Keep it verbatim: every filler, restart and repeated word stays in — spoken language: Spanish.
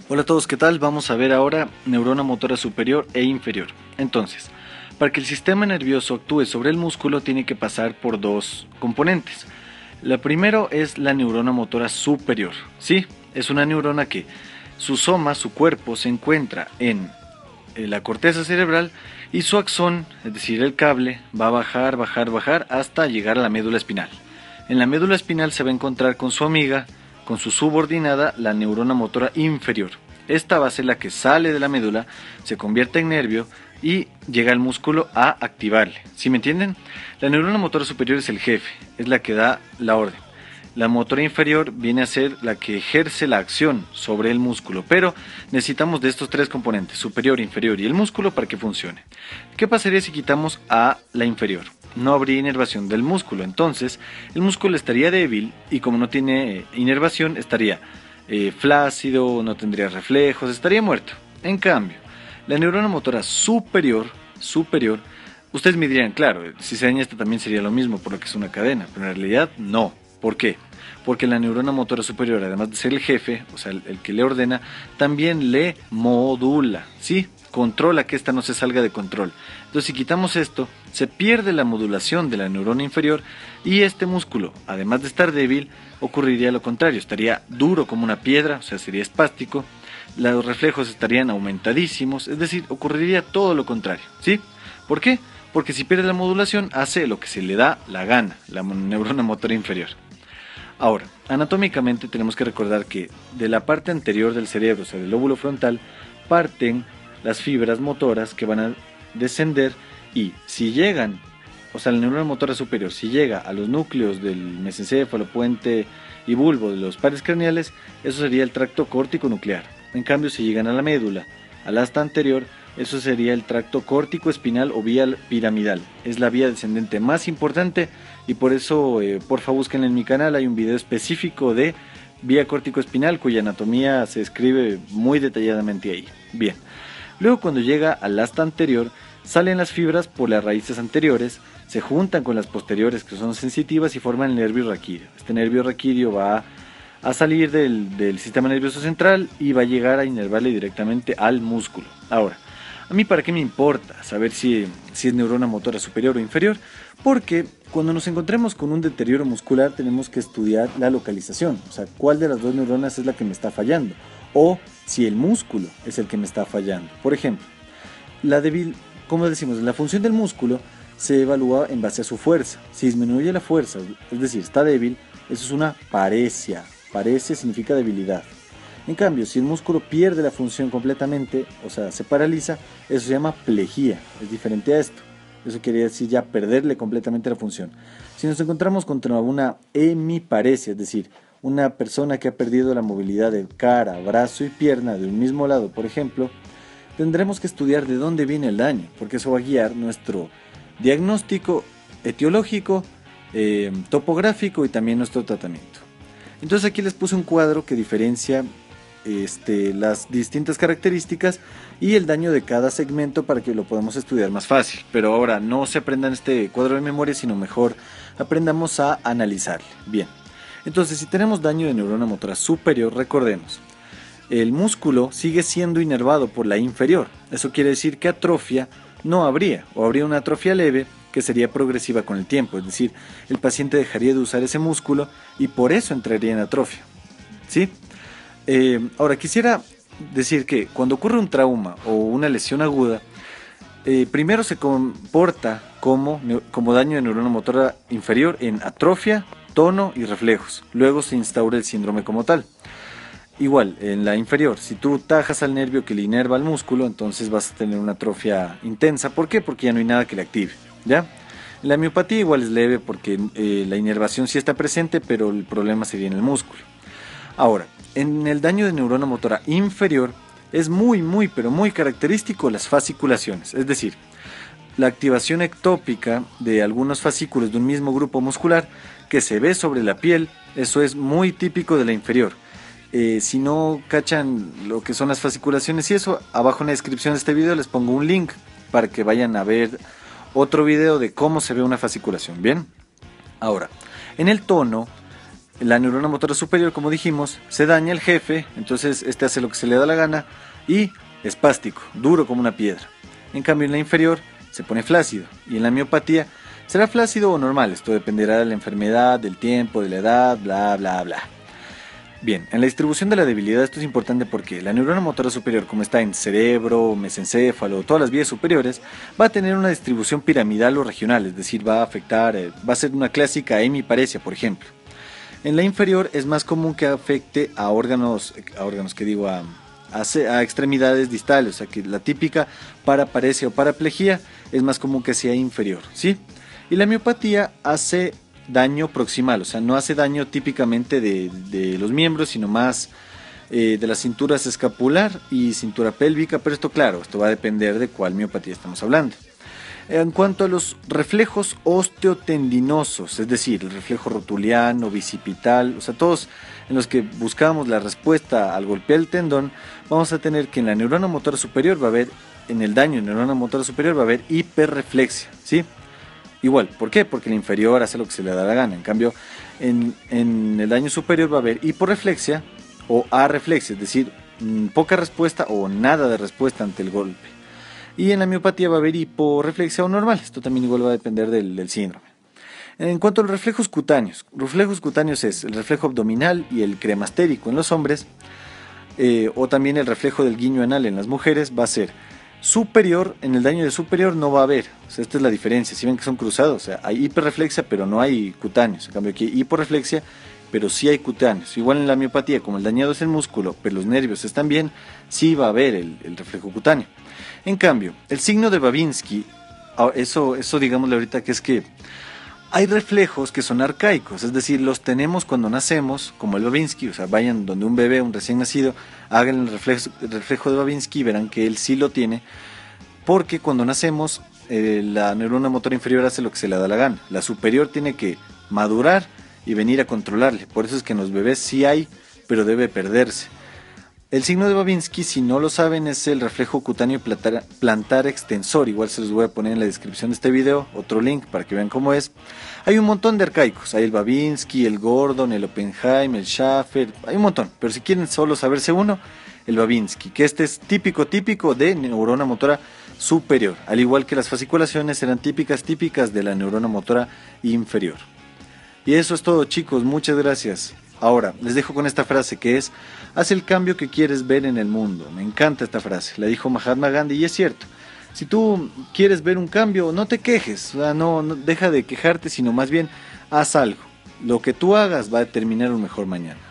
Hola a todos, ¿qué tal? Vamos a ver ahora neurona motora superior e inferior. Entonces, para que el sistema nervioso actúe sobre el músculo tiene que pasar por dos componentes. La primero es la neurona motora superior. Sí, es una neurona que su soma, su cuerpo, se encuentra en la corteza cerebral y su axón, es decir, el cable, va a bajar, bajar, bajar hasta llegar a la médula espinal. En la médula espinal se va a encontrar con su amiga, con su subordinada, la neurona motora inferior. Esta va a ser la que sale de la médula, se convierte en nervio y llega al músculo a activarle. ¿Sí me entienden? La neurona motora superior es el jefe, es la que da la orden. La motora inferior viene a ser la que ejerce la acción sobre el músculo, pero necesitamos de estos tres componentes, superior, inferior y el músculo, para que funcione. ¿Qué pasaría si quitamos a la inferior? No habría inervación del músculo, entonces el músculo estaría débil y como no tiene inervación estaría eh, flácido, no tendría reflejos, estaría muerto. En cambio, la neurona motora superior, superior, ustedes me dirían, claro, si se daña esta también sería lo mismo por lo que es una cadena, pero en realidad no. ¿Por qué? Porque la neurona motora superior, además de ser el jefe, o sea, el, el que le ordena, también le modula, ¿sí? Controla que ésta no se salga de control. Entonces, si quitamos esto, se pierde la modulación de la neurona inferior y este músculo, además de estar débil, ocurriría lo contrario, estaría duro como una piedra, o sea, sería espástico, los reflejos estarían aumentadísimos, es decir, ocurriría todo lo contrario, ¿sí? ¿Por qué? Porque si pierde la modulación, hace lo que se le da la gana, la neurona motora inferior. Ahora, anatómicamente tenemos que recordar que de la parte anterior del cerebro, o sea, del lóbulo frontal, parten las fibras motoras que van a descender y si llegan, o sea, la neurona motora superior, si llega a los núcleos del mesencéfalo, puente y bulbo de los pares craneales, eso sería el tracto córtico nuclear. En cambio, si llegan a la médula, al asta anterior, eso sería el tracto córtico espinal o vía piramidal. Es la vía descendente más importante y por eso, eh, porfa, busquen en mi canal, hay un video específico de vía córtico espinal cuya anatomía se escribe muy detalladamente ahí. Bien, luego cuando llega al asta anterior, salen las fibras por las raíces anteriores, se juntan con las posteriores que son sensitivas y forman el nervio raquídeo. Este nervio raquídeo va a a salir del, del sistema nervioso central y va a llegar a inervarle directamente al músculo. Ahora, ¿a mí para qué me importa saber si, si es neurona motora superior o inferior? Porque cuando nos encontremos con un deterioro muscular tenemos que estudiar la localización, o sea, cuál de las dos neuronas es la que me está fallando, o si el músculo es el que me está fallando. Por ejemplo, la débil, como decimos, la función del músculo se evalúa en base a su fuerza. Si disminuye la fuerza, es decir, está débil, eso es una paresia. Parece significa debilidad. En cambio, si el músculo pierde la función completamente, o sea, se paraliza, eso se llama plejía. Es diferente a esto. Eso quiere decir ya perderle completamente la función. Si nos encontramos contra una hemiparesia, es decir, una persona que ha perdido la movilidad de cara, brazo y pierna de un mismo lado, por ejemplo, tendremos que estudiar de dónde viene el daño, porque eso va a guiar nuestro diagnóstico etiológico, eh, topográfico y también nuestro tratamiento. Entonces aquí les puse un cuadro que diferencia este, las distintas características y el daño de cada segmento para que lo podamos estudiar más fácil. Pero ahora no se aprendan este cuadro de memoria, sino mejor aprendamos a analizarle. Bien, entonces si tenemos daño de neurona motora superior, recordemos, el músculo sigue siendo inervado por la inferior. Eso quiere decir que atrofia no habría, o habría una atrofia leve, que sería progresiva con el tiempo, es decir, el paciente dejaría de usar ese músculo y por eso entraría en atrofia, ¿sí? Eh, ahora, quisiera decir que cuando ocurre un trauma o una lesión aguda, eh, primero se comporta como, como daño de neurona motora inferior en atrofia, tono y reflejos, luego se instaura el síndrome como tal. Igual, en la inferior, si tú tajas al nervio que le inerva al músculo, entonces vas a tener una atrofia intensa. ¿Por qué? Porque ya no hay nada que le active, ¿ya? La miopatía igual es leve porque eh, la inervación sí está presente, pero el problema sería en el músculo. Ahora, en el daño de neurona motora inferior es muy, muy, pero muy característico las fasciculaciones, es decir, la activación ectópica de algunos fascículos de un mismo grupo muscular que se ve sobre la piel, eso es muy típico de la inferior. Eh, si no cachan lo que son las fasciculaciones y eso, abajo en la descripción de este video les pongo un link para que vayan a ver otro video de cómo se ve una fasciculación. Bien, ahora, en el tono la neurona motora superior, como dijimos, se daña el jefe, entonces este hace lo que se le da la gana y espástico, duro como una piedra. En cambio en la inferior se pone flácido y en la miopatía será flácido o normal, esto dependerá de la enfermedad, del tiempo, de la edad, bla bla bla. Bien, en la distribución de la debilidad esto es importante porque la neurona motora superior, como está en cerebro, mesencéfalo, todas las vías superiores, va a tener una distribución piramidal o regional, es decir, va a afectar, eh, va a ser una clásica hemiparesia, por ejemplo. En la inferior es más común que afecte a órganos, a órganos que digo, a, a, a extremidades distales, o sea que la típica paraparesia o paraplegia es más común que sea inferior, ¿sí? Y la miopatía hace daño proximal, o sea, no hace daño típicamente de, de los miembros, sino más eh, de las cinturas escapular y cintura pélvica, pero esto claro, esto va a depender de cuál miopatía estamos hablando. En cuanto a los reflejos osteotendinosos, es decir, el reflejo rotuliano, bicipital, o sea, todos en los que buscamos la respuesta al golpear el tendón, vamos a tener que en la neurona motora superior va a haber, en el daño en la neurona motora superior va a haber hiperreflexia, ¿sí? Igual, ¿por qué? Porque el inferior hace lo que se le da la gana. En cambio, en, en el daño superior va a haber hiporreflexia o arreflexia, es decir, poca respuesta o nada de respuesta ante el golpe. Y en la miopatía va a haber hiporreflexia o normal. Esto también igual va a depender del, del síndrome. En cuanto a los reflejos cutáneos, reflejos cutáneos es el reflejo abdominal y el cremastérico en los hombres, eh, o también el reflejo del guiño anal en las mujeres va a ser superior. En el daño de superior no va a haber, o sea, esta es la diferencia, si ven que son cruzados, o sea, hay hiperreflexia pero no hay cutáneos, en cambio aquí hay hiporreflexia pero sí hay cutáneos. Igual en la miopatía, como el dañado es el músculo pero los nervios están bien, sí va a haber el, el reflejo cutáneo. En cambio, el signo de Babinski, eso, eso digámosle ahorita que es que hay reflejos que son arcaicos, es decir, los tenemos cuando nacemos, como el Babinski, o sea, vayan donde un bebé, un recién nacido, hagan el reflejo, el reflejo de Babinski y verán que él sí lo tiene, porque cuando nacemos eh, la neurona motora inferior hace lo que se le da la gana, la superior tiene que madurar y venir a controlarle, por eso es que en los bebés sí hay, pero debe perderse. El signo de Babinski, si no lo saben, es el reflejo cutáneo plantar, plantar extensor. Igual se los voy a poner en la descripción de este video, otro link para que vean cómo es. Hay un montón de arcaicos, hay el Babinski, el Gordon, el Oppenheim, el Schaffer, hay un montón. Pero si quieren solo saberse uno, el Babinski, que este es típico, típico de neurona motora superior. Al igual que las fasciculaciones eran típicas, típicas de la neurona motora inferior. Y eso es todo, chicos, muchas gracias. Ahora, les dejo con esta frase que es: haz el cambio que quieres ver en el mundo. Me encanta esta frase, la dijo Mahatma Gandhi y es cierto. Si tú quieres ver un cambio, no te quejes, o sea, no, no deja de quejarte, sino más bien haz algo. Lo que tú hagas va a determinar un mejor mañana.